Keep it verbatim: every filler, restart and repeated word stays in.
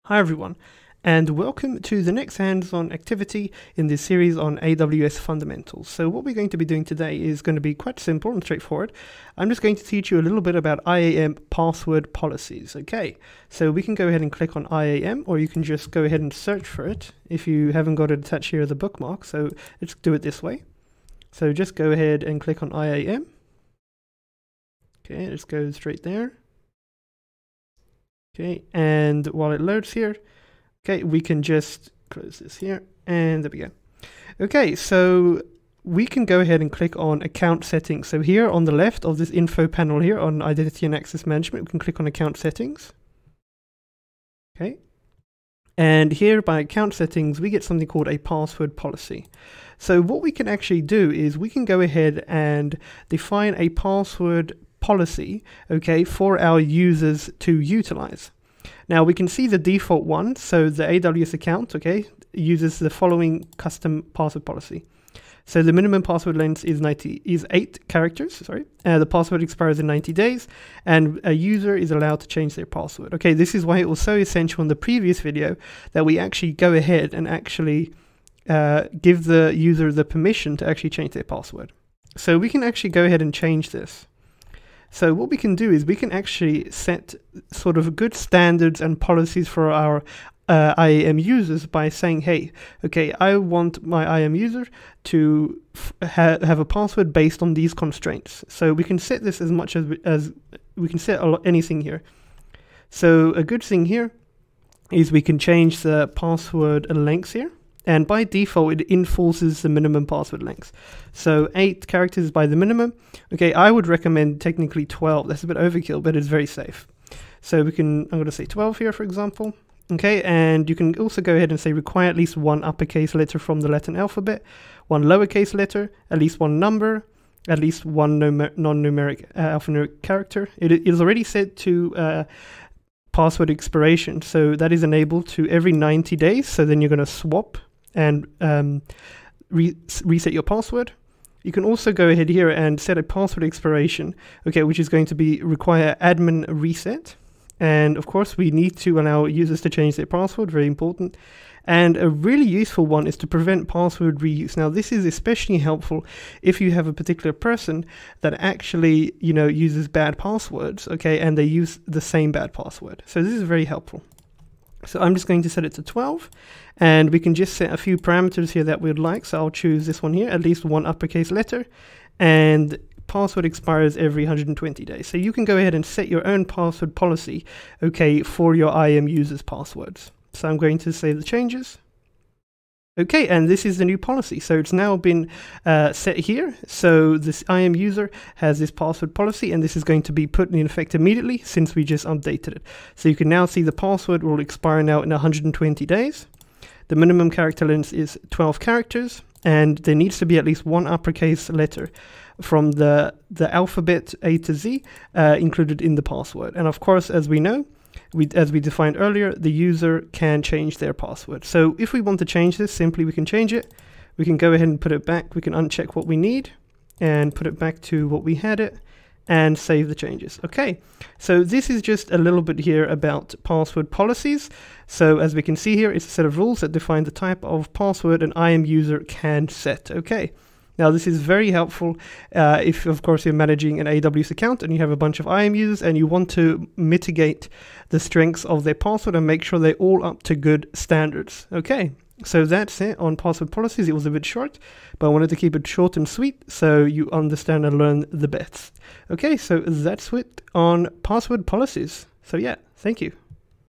Hi everyone, and welcome to the next hands-on activity in this series on A W S fundamentals. So what we're going to be doing today is going to be quite simple and straightforward. I'm just going to teach you a little bit about I A M password policies. Okay, so we can go ahead and click on I A M, or you can just go ahead and search for it if you haven't got it attached here as a bookmark. So let's do it this way. So just go ahead and click on I A M. Okay, let's go straight there. Okay, and while it loads here, okay, we can just close this here, and there we go. Okay, so we can go ahead and click on account settings. So here on the left of this info panel here on identity and access management, we can click on account settings. Okay, and here by account settings, we get something called a password policy. So what we can actually do is we can go ahead and define a password policy, okay, for our users to utilize. Now we can see the default one, so the A W S account, okay, uses the following custom password policy. So the minimum password length is ninety is eight characters. Sorry, uh, the password expires in ninety days, and a user is allowed to change their password. Okay, this is why it was so essential in the previous video that we actually go ahead and actually uh, give the user the permission to actually change their password. So we can actually go ahead and change this. So what we can do is we can actually set sort of good standards and policies for our uh, I A M users by saying, hey, okay, I want my I A M user to f ha have a password based on these constraints. So we can set this as much as we, as we can set anything here. So a good thing here is we can change the password lengths here. And by default, it enforces the minimum password length. So eight characters is by the minimum. Okay, I would recommend technically twelve. That's a bit overkill, but it's very safe. So we can, I'm going to say twelve here, for example. Okay, and you can also go ahead and say require at least one uppercase letter from the Latin alphabet, one lowercase letter, at least one number, at least one non-numeric uh, alphanumeric character. It is already set to uh, password expiration. So that is enabled to every ninety days. So then you're going to swap and um, re reset your password. You can also go ahead here and set a password expiration, okay, which is going to be require admin reset. And of course, we need to allow users to change their password, very important. And a really useful one is to prevent password reuse. Now, this is especially helpful if you have a particular person that actually, you know, uses bad passwords, okay, and they use the same bad password. So this is very helpful. So I'm just going to set it to twelve, and we can just set a few parameters here that we'd like. So I'll choose this one here, at least one uppercase letter, and password expires every one hundred twenty days. So you can go ahead and set your own password policy, okay, for your I A M users' passwords. So I'm going to save the changes. Okay, and this is the new policy. So it's now been uh, set here. So this I A M user has this password policy, and this is going to be put in effect immediately since we just updated it. So you can now see the password will expire now in one hundred twenty days. The minimum character length is twelve characters, and there needs to be at least one uppercase letter from the, the alphabet A to Z uh, included in the password. And of course, as we know, We, as we defined earlier, the user can change their password. So if we want to change this, simply we can change it. We can go ahead and put it back. We can uncheck what we need and put it back to what we had it and save the changes. Okay, so this is just a little bit here about password policies. So as we can see here, it's a set of rules that define the type of password an I A M user can set. Okay. Now, this is very helpful uh, if, of course, you're managing an A W S account and you have a bunch of I A M users and you want to mitigate the strengths of their password and make sure they're all up to good standards. Okay, so that's it on password policies. It was a bit short, but I wanted to keep it short and sweet so you understand and learn the best. Okay, so that's it on password policies. So yeah, thank you.